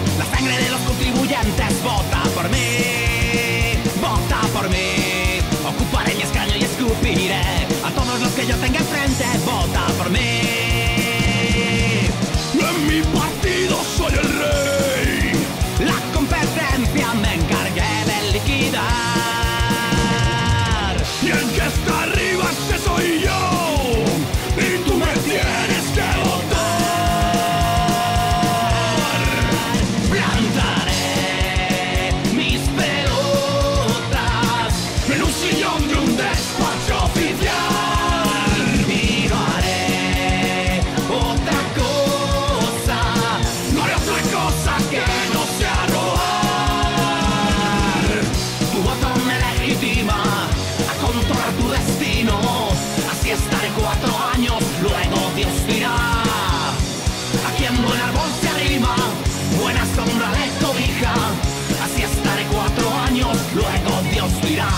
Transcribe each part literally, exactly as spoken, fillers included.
La sangre de los contribuyentes vota por mí, vota por mí. Ocuparé mi escaño y escupiré a todos los que yo tenga enfrente. Vota por mí. En mi partido soy el rey. La competencia me encargué de liquidar. Y el que está arriba ese soy yo. Y tú me tienes que votar. Plantaré mis pelotas En un sillón de un despacho oficial. y no haré otra cosa. No haré otra cosa que no sea robar. Tu voto me legitima a controlar tu destino. Así estaré cuatro años, luego Dios dirá. A quien buen árbol se arrima, buena sombra le cobija. Así estaré cuatro años, luego Dios dirá.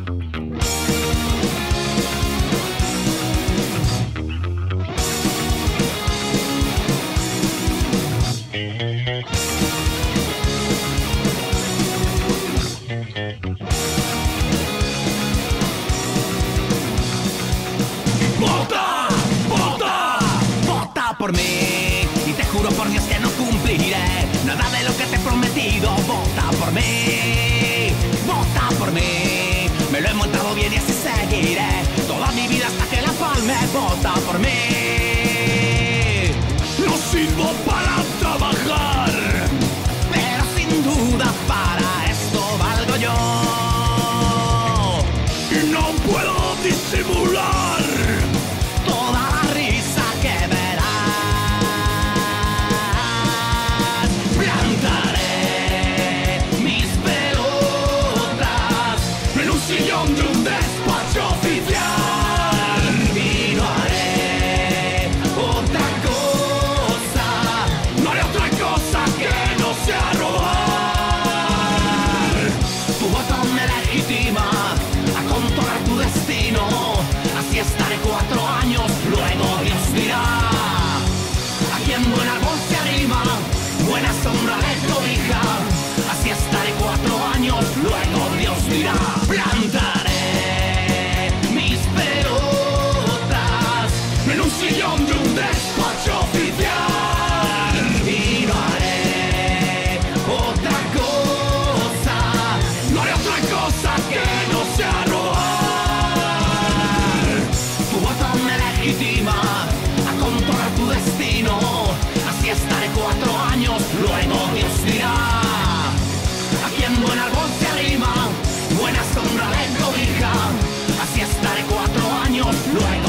¡Vota! ¡Vota! Vota por mí y te juro por Dios que no cumpliré nada de lo que te he prometido. Vota por mí, vota por mí. Me lo he montado bien y así seguiré toda mi vida hasta que la palme. Vota por mí. No sirvo para trabajar. Pero sin duda para esto valgo yo. Y no puedo disimular. Toda la risa que verás. Plantaré mis pelotas En un sillón de un despacho oficial. y no haré otra cosa. No haré otra cosa que no sea robar. Tu voto me legitima a controlar tu destino. Así estaré cuatro años, luego Dios dirá. A quien buen árbol se arrima, buena sombra le cobija. Así estaré cuatro años, luego Dios dirá. Plantaré mis pelotas En un sillón de un despacho oficial. y no haré otra cosa. No haré otra cosa que no sea robar. Tu voto me legitima a controlar tu destino. Así estaré cuatro años, luego Dios dirá. A quien buen árbol se arrima, buena sombra le cobija. Así estaré cuatro años, luego